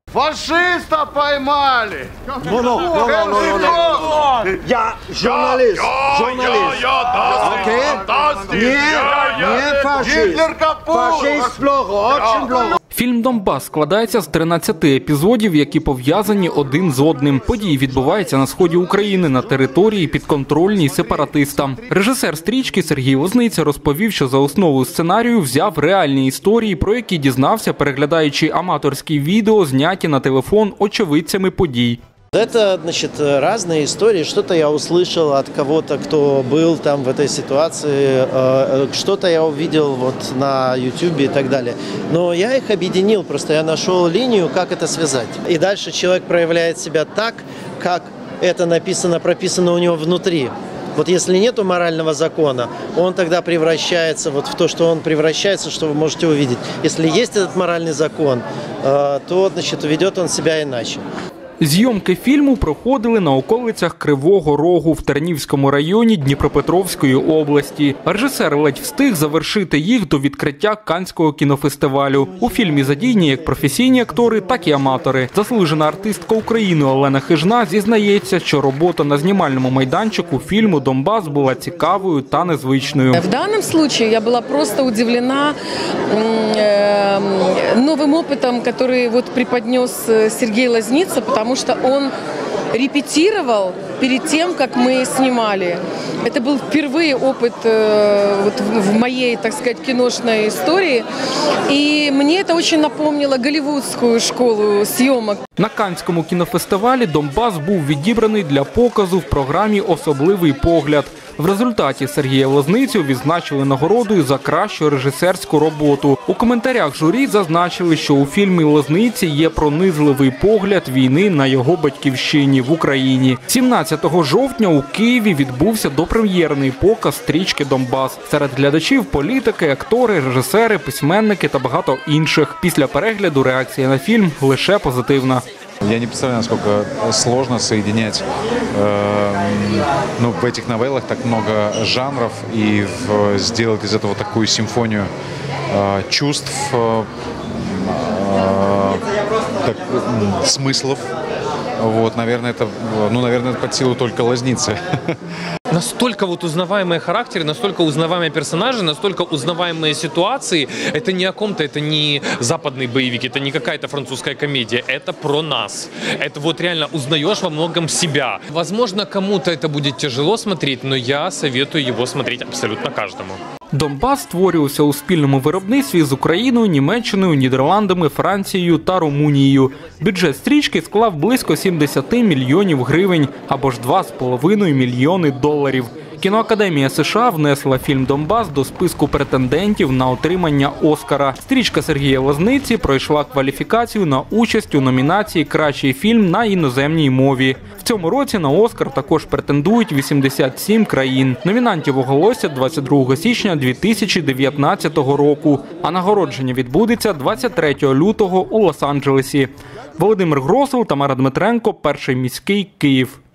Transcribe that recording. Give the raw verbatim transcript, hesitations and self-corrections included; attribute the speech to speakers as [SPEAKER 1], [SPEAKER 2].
[SPEAKER 1] Фашиста поймали!
[SPEAKER 2] Ну, ну, ну, ну, ну, ну. Я журналист, журналист. Окей? Не, не фашист. Фашист плохо, очень плохо.
[SPEAKER 3] Фільм «Донбас» складається з тринадцяти епізодів, які пов'язані один з одним. Події відбуваються на сході України, на території підконтрольній сепаратистам. Режисер стрічки Сергій Лозниця розповів, що за основу сценарію взяв реальні історії, про які дізнався, переглядаючи аматорські відео, зняті на телефон очевидцями подій.
[SPEAKER 4] Это, значит, разные истории. Что-то я услышал от кого-то, кто был там в этой ситуации, что-то я увидел вот на ютубе и так далее. Но я их объединил, просто я нашел линию, как это связать. И дальше человек проявляет себя так, как это написано, прописано у него внутри. Вот если нету морального закона, он тогда превращается вот в то, что он превращается, что вы можете увидеть. Если есть этот моральный закон, то, значит, ведет он себя иначе.
[SPEAKER 3] Зйомки фільму проходили на околицях Кривого Рогу в Тернівському районі Дніпропетровської області. Режисер ледь встиг завершити їх до відкриття Каннського кінофестивалю. У фільмі задіяні як професійні актори, так і аматори. Заслужена артистка України Олена Хижна зізнається, що робота на знімальному майданчику фільму «Донбас» була цікавою та незвичною.
[SPEAKER 5] В данном случае я была просто удивлена новым опытом, который вот преподнес Сергей Лозница, потому Потому что он репетировал перед тем, как мы снимали. Это был впервые опыт э, вот в моей, так сказать, киношной истории. И мне это очень напомнило голливудскую школу съемок.
[SPEAKER 3] На Каннському кінофестивалі «Донбас» був відібраний для показу в програмі «Особливий погляд». В результаті Сергія Лозницю відзначили нагородою за кращу режисерську роботу. У коментарях журі зазначили, що у фільмі Лозниці є пронизливий погляд війни на його батьківщині в Україні. сімнадцятого жовтня у Києві відбувся допрем'єрний показ стрічки «Донбас». Серед глядачів – політики, актори, режисери, письменники та багато інших. Після перегляду реакція на фільм лише позитивна.
[SPEAKER 6] Я не представляю, насколько сложно соединять э, ну, в этих новеллах так много жанров и в, сделать из этого такую симфонию э, чувств, э, так, смыслов. Вот, наверное, это, ну, наверное, это под силу только Лозницы.
[SPEAKER 7] Настолько вот узнаваемые характеры, настолько узнаваемые персонажи, настолько узнаваемые ситуации. Это не о ком-то, это не западный боевик, это не какая-то французская комедия. Это про нас. Это вот реально узнаешь во многом себя. Возможно, кому-то это будет тяжело смотреть, но я советую его смотреть абсолютно каждому.
[SPEAKER 3] «Донбас» створювався у спільному виробництві з Україною, Німеччиною, Нідерландами, Францією та Румунією. Бюджет стрічки склав близько сімдесят мільйонів гривень, або ж два з половиною мільйони доларів. Кіноакадемія США внесла фільм «Донбас» до списку претендентів на отримання «Оскара». Стрічка Сергія Лозниці пройшла кваліфікацію на участь у номінації «Кращий фільм на іноземній мові». В цьому році на «Оскар» також претендують вісімдесят сім країн. Номінантів оголосять двадцять другого січня дві тисячі дев'ятнадцятого року, а нагородження відбудеться двадцять третього лютого у Лос-Анджелесі. Володимир Гросел, Тамара Дмитренко, Перший міський, Київ.